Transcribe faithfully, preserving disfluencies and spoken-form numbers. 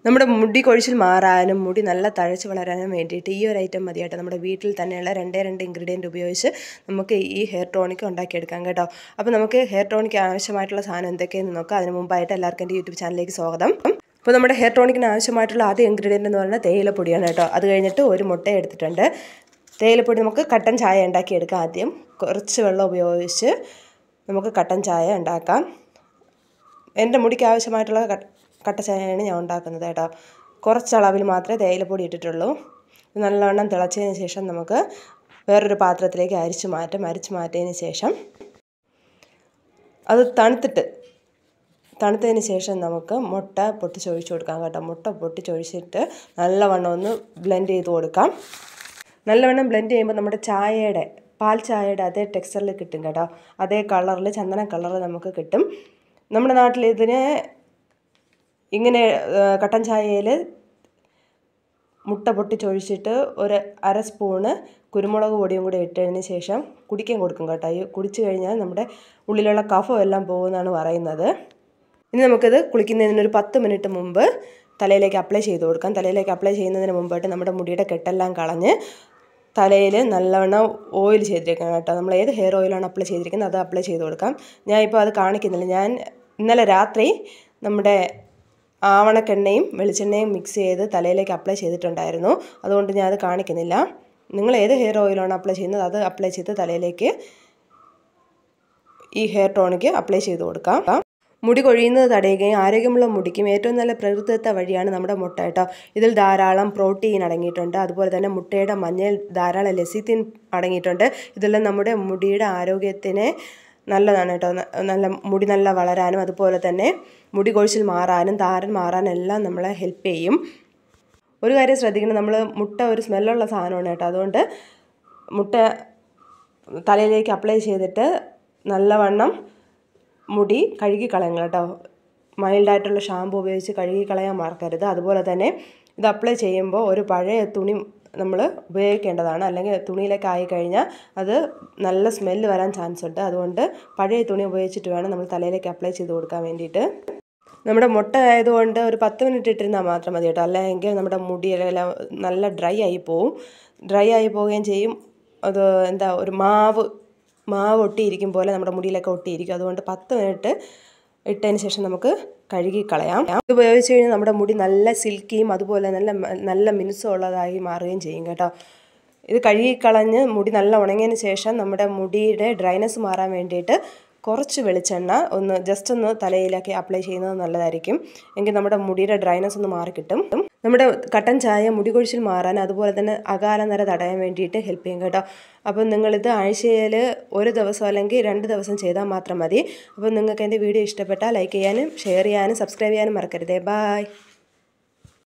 നമ്മുടെ മുടി കൊഴിച്ചിൽ മാറാനും മുടി നല്ല തഴച്ച് വളരാനും വേണ്ടിയിട്ട് ഈ ഒരു ഐറ്റം മതിയായിട്ട് നമ്മുടെ വീട്ടിൽ തന്നെയുള്ള രണ്ടേ രണ്ട് ഇൻഗ്രീഡിയൻറ്റ് ഉപയോഗിച്ച് നമുക്ക് ഈ ഹെയർ ടോണിക് ഉണ്ടാക്കിയെടുക്കാം കേട്ടോ. അപ്പോൾ നമുക്ക് ഹെയർ ടോണിക് ആവശ്യമായിട്ടുള്ള സാധനം എന്തൊക്കെയെന്ന് നോക്കാം. അതിന് മുമ്പായിട്ട് എല്ലാവർക്കും എൻ്റെ യൂട്യൂബ് ചാനലിലേക്ക് സ്വാഗതം. അപ്പോൾ നമ്മുടെ ഹെയർ ടോണിക്കിന് ആവശ്യമായിട്ടുള്ള ആദ്യ ഇൻഗ്രീഡിയൻ്റ് എന്ന് പറഞ്ഞാൽ തേയിലപ്പൊടിയാണ് കേട്ടോ. അത് കഴിഞ്ഞിട്ട് ഒരു മുട്ട എടുത്തിട്ടുണ്ട്. തേയിലപ്പൊടി നമുക്ക് കട്ടൻ ചായ ഉണ്ടാക്കിയെടുക്കാം. ആദ്യം കുറച്ച് വെള്ളം ഉപയോഗിച്ച് നമുക്ക് കട്ടൻ ചായ ഉണ്ടാക്കാം. എൻ്റെ മുടിക്ക് ആവശ്യമായിട്ടുള്ള കട്ട ചായയാണ് ഞാൻ ഉണ്ടാക്കുന്നത് കേട്ടോ. കുറച്ച് അളവിൽ മാത്രമേ തേയിലപ്പൊടി ഇട്ടിട്ടുള്ളൂ. നല്ലവണ്ണം തിളച്ചതിന് ശേഷം നമുക്ക് വേറൊരു പാത്രത്തിലേക്ക് അരിച്ച് മാറ്റാം. അരിച്ച് മാറ്റിയതിന് ശേഷം അത് തണുത്തിട്ട് തണുത്തതിന് ശേഷം നമുക്ക് മുട്ട പൊട്ടിച്ചൊഴിച്ച് കൊടുക്കാം കേട്ടോ. മുട്ട പൊട്ടിച്ചൊഴിച്ചിട്ട് നല്ലവണ്ണം ഒന്ന് ബ്ലെൻഡ് ചെയ്ത് കൊടുക്കാം. നല്ലവണ്ണം ബ്ലെൻഡ് ചെയ്യുമ്പോൾ നമ്മുടെ ചായയുടെ പാൽ ചായയുടെ അതേ ടെക്സ്ചറിൽ കിട്ടും കേട്ടോ. അതേ കളറിൽ ചന്ദന കളറിൽ നമുക്ക് കിട്ടും. നമ്മുടെ നാട്ടിൽ ഇതിന് ഇങ്ങനെ കട്ടൻ ചായയിൽ മുട്ട പൊട്ടിച്ചൊഴിച്ചിട്ട് ഒരു അര സ്പൂണ് കുരുമുളക് പൊടിയും കൂടി ഇട്ടതിന് ശേഷം കുടിക്കാൻ കൊടുക്കും കേട്ടോ. ഈ കുടിച്ചു കഴിഞ്ഞാൽ നമ്മുടെ ഉള്ളിലുള്ള കഫം എല്ലാം പോകുമെന്നാണ് പറയുന്നത്. ഇനി നമുക്കിത് കുളിക്കുന്നതിനൊരു പത്ത് മിനിറ്റ് മുമ്പ് തലയിലേക്ക് അപ്ലൈ ചെയ്ത് കൊടുക്കാം. തലയിലേക്ക് അപ്ലൈ ചെയ്യുന്നതിന് മുമ്പായിട്ട് നമ്മുടെ മുടിയുടെ കെട്ടെല്ലാം കളഞ്ഞ് തലയിൽ നല്ലവണ്ണം ഓയിൽ ചെയ്തിരിക്കണം കേട്ടോ. നമ്മൾ ഏത് ഹെയർ ഓയിലാണ് അപ്ലൈ ചെയ്തിരിക്കുന്നത് അത് അപ്ലൈ ചെയ്ത് കൊടുക്കാം. ഞാൻ ഇപ്പോൾ അത് കാണിക്കുന്നില്ല. ഞാൻ ഇന്നലെ രാത്രി നമ്മുടെ ആവണക്കെണ്ണയും വെളിച്ചെണ്ണയും മിക്സ് ചെയ്ത് തലയിലേക്ക് അപ്ലൈ ചെയ്തിട്ടുണ്ടായിരുന്നു. അതുകൊണ്ട് ഞാൻ അത് കാണിക്കുന്നില്ല. നിങ്ങൾ ഏത് ഹെയർ ഓയിലാണ് അപ്ലൈ ചെയ്യുന്നത് അത് അപ്ലൈ ചെയ്ത് തലയിലേക്ക് ഈ ഹെയർ ടോണിക്ക് അപ്ലൈ ചെയ്ത് കൊടുക്കാം. മുടി കൊഴിയുന്നത് തടയുകയും ആരോഗ്യമുള്ള മുടിക്കും ഏറ്റവും നല്ല പ്രകൃതിദത്ത വഴിയാണ് നമ്മുടെ മുട്ട കേട്ടോ. ഇതിൽ ധാരാളം പ്രോട്ടീൻ അടങ്ങിയിട്ടുണ്ട്. അതുപോലെ തന്നെ മുട്ടയുടെ മഞ്ഞയിൽ ധാരാളം ലെസിത്തിൻ അടങ്ങിയിട്ടുണ്ട്. ഇതെല്ലാം നമ്മുടെ മുടിയുടെ ആരോഗ്യത്തിന് നല്ലതാണ് കേട്ടോ. നല്ല മുടി നല്ല വളരാനും അതുപോലെ തന്നെ മുടി കൊഴിച്ചിൽ മാറാനും താരൻ മാറാനും എല്ലാം നമ്മളെ ഹെൽപ്പ് ചെയ്യും. ഒരു കാര്യം ശ്രദ്ധിക്കണം, നമ്മൾ മുട്ട ഒരു സ്മെല്ലുള്ള സാധനമാണ് കേട്ടോ. അതുകൊണ്ട് മുട്ട തലയിലേക്ക് അപ്ലൈ ചെയ്തിട്ട് നല്ലവണ്ണം മുടി കഴുകി കളയണം കേട്ടോ. മൈൽഡായിട്ടുള്ള ഷാമ്പു ഉപയോഗിച്ച് കഴുകി കളയാൻ മറക്കരുത്. അതുപോലെ തന്നെ ഇത് അപ്ലൈ ചെയ്യുമ്പോൾ ഒരു പഴയ തുണി നമ്മൾ ഉപയോഗിക്കേണ്ടതാണ്. അല്ലെങ്കിൽ തുണിയിലേക്ക് ആയിക്കഴിഞ്ഞാൽ അത് നല്ല സ്മെല്ല് വരാൻ ചാൻസ് ഉണ്ട്. അതുകൊണ്ട് പഴയ തുണി ഉപയോഗിച്ചിട്ട് വേണം നമ്മൾ തലയിലേക്ക് അപ്ലൈ ചെയ്ത് കൊടുക്കാൻ വേണ്ടിയിട്ട്. നമ്മുടെ മുട്ട ആയതുകൊണ്ട് ഒരു പത്ത് മിനിറ്റ് ഇട്ടിരുന്നാൽ മാത്രം മതി കേട്ടോ. അല്ലെങ്കിൽ നമ്മുടെ മുടിയെല്ലാം നല്ല ഡ്രൈ ആയി പോവും. ഡ്രൈ ആയി പോവുകയും ചെയ്യും. അത് എന്താ ഒരു മാവ് മാവ് ഒട്ടിയിരിക്കും പോലെ നമ്മുടെ മുടിയിലൊക്കെ ഒട്ടിയിരിക്കും. അതുകൊണ്ട് പത്ത് മിനിറ്റ് ഇട്ടതിന് ശേഷം നമുക്ക് കഴുകി കളയാം. ഇത് ഉപയോഗിച്ച് കഴിഞ്ഞാൽ നമ്മുടെ മുടി നല്ല സിൽക്കിയും അതുപോലെ നല്ല നല്ല മിനുസം ഉള്ളതായി മാറുകയും ചെയ്യും കേട്ടോ. ഇത് കഴുകി കളഞ്ഞ് മുടി നല്ല ഉണങ്ങിയതിന് ശേഷം നമ്മുടെ മുടിയുടെ ഡ്രൈനെസ് മാറാൻ വേണ്ടിയിട്ട് കുറച്ച് വെളിച്ചെണ്ണ ഒന്ന് ജസ്റ്റ് ഒന്ന് തലയിലേക്ക് അപ്ലൈ ചെയ്യുന്നത് നല്ലതായിരിക്കും. എങ്കിൽ നമ്മുടെ മുടിയുടെ ഡ്രൈനെസ് ഒന്ന് മാറിക്കിട്ടും. നമ്മുടെ കട്ടൻ ചായ മുടി കൊഴിച്ചിൽ മാറാൻ അതുപോലെ തന്നെ അകാല നര തടയാൻ വേണ്ടിയിട്ട് ഹെൽപ്പ് ചെയ്യും കേട്ടോ. അപ്പോൾ നിങ്ങളിത് ആഴ്ചയിൽ ഒരു ദിവസം അല്ലെങ്കിൽ രണ്ട് ദിവസം ചെയ്താൽ മാത്രം മതി. അപ്പോൾ നിങ്ങൾക്ക് എൻ്റെ വീഡിയോ ഇഷ്ടപ്പെട്ടാൽ ലൈക്ക് ചെയ്യാനും ഷെയർ ചെയ്യാനും സബ്സ്ക്രൈബ് ചെയ്യാനും മറക്കരുതേ. ബായ്.